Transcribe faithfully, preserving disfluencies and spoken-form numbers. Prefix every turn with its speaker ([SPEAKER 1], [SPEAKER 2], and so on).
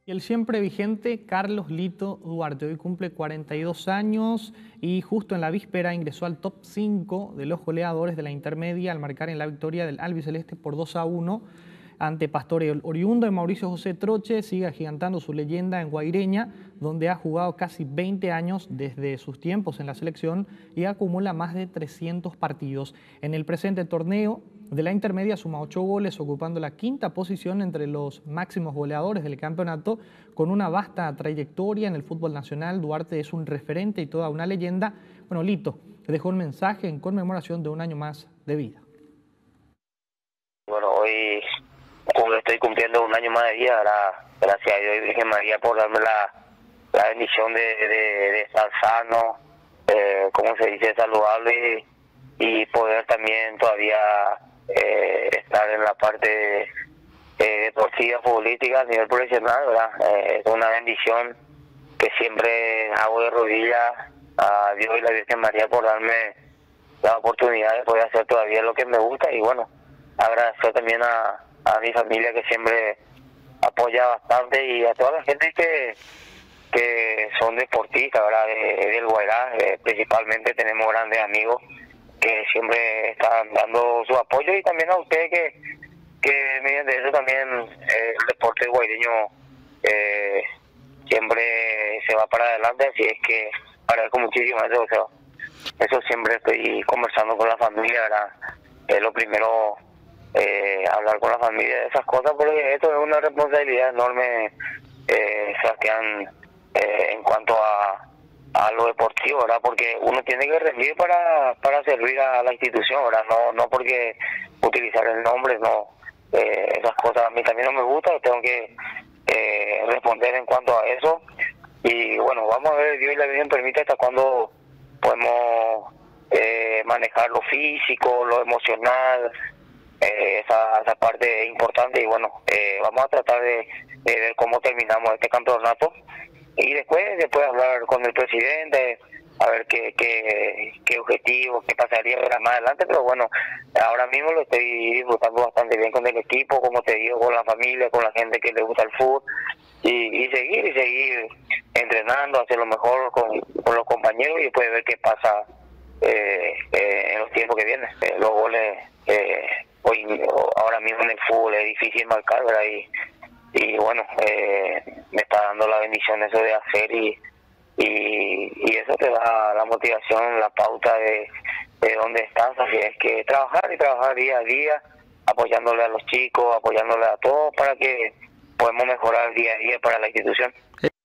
[SPEAKER 1] Y el siempre vigente Carlos Lito Duarte hoy cumple cuarenta y dos años y justo en la víspera ingresó al top cinco de los goleadores de la intermedia al marcar en la victoria del albiceleste por dos a uno ante Pastoreo. El oriundo de Mauricio José Troche sigue agigantando su leyenda en Guaireña, donde ha jugado casi veinte años desde sus tiempos en la selección y acumula más de trescientos partidos. En el presente torneo de la intermedia suma ocho goles, ocupando la quinta posición entre los máximos goleadores del campeonato. Con una vasta trayectoria en el fútbol nacional, Duarte es un referente y toda una leyenda. Bueno, Lito dejó un mensaje en conmemoración de un año más de vida.
[SPEAKER 2] Bueno, hoy como estoy cumpliendo un año más de vida, ahora, gracias a Dios y Virgen María por darme la, la bendición de, de, de estar sano, eh, como se dice, saludable y, y poder también todavía eh, estar en la parte eh, deportiva, futbolística a nivel profesional, ¿verdad? Eh, es una bendición que siempre hago de rodillas a Dios y la Virgen María por darme la oportunidad de poder hacer todavía lo que me gusta y bueno, agradecer también a, a mi familia que siempre apoya bastante y a toda la gente que que son deportistas, ¿verdad? De, del Guairá, eh, principalmente tenemos grandes amigos que siempre están dando su apoyo y también a ustedes que, que mediante eso también eh, el deporte guaireño eh, siempre se va para adelante, así es que agradezco muchísimo eso, o sea, eso siempre estoy conversando con la familia, ¿verdad? Es lo primero, eh, hablar con la familia de esas cosas, porque esto es una responsabilidad enorme, eh, Sebastián, eh, en cuanto a, a lo deportivo, ¿verdad? Porque uno tiene que rendir para, para servir a la institución, ¿verdad? No, no porque utilizar el nombre, no, eh, esas cosas a mí también no me gustan, tengo que eh, responder en cuanto a eso, y bueno, vamos a ver, Dios y la Virgen permite hasta cuándo podemos eh, manejar lo físico, lo emocional, eh, esa, esa parte es importante y bueno, eh, vamos a tratar de, de ver cómo terminamos este campeonato y después después hablar con el presidente a ver qué qué, qué objetivos, qué pasaría más adelante, pero bueno, ahora mismo lo estoy disfrutando bastante bien con el equipo, como te digo, con la familia, con la gente que le gusta el fútbol y, y seguir y seguir entrenando, hacer lo mejor con, con los compañeros y después ver qué pasa eh, eh, en los tiempos que vienen. Eh, los goles eh, hoy ahora mismo en el fútbol es difícil marcar, ¿verdad? Y, y bueno, eh, me está dando la bendición eso de hacer y, y, y eso te da la motivación, la pauta de, de dónde estás, así es que trabajar y trabajar día a día, apoyándole a los chicos, apoyándole a todos para que podamos mejorar día a día para la institución.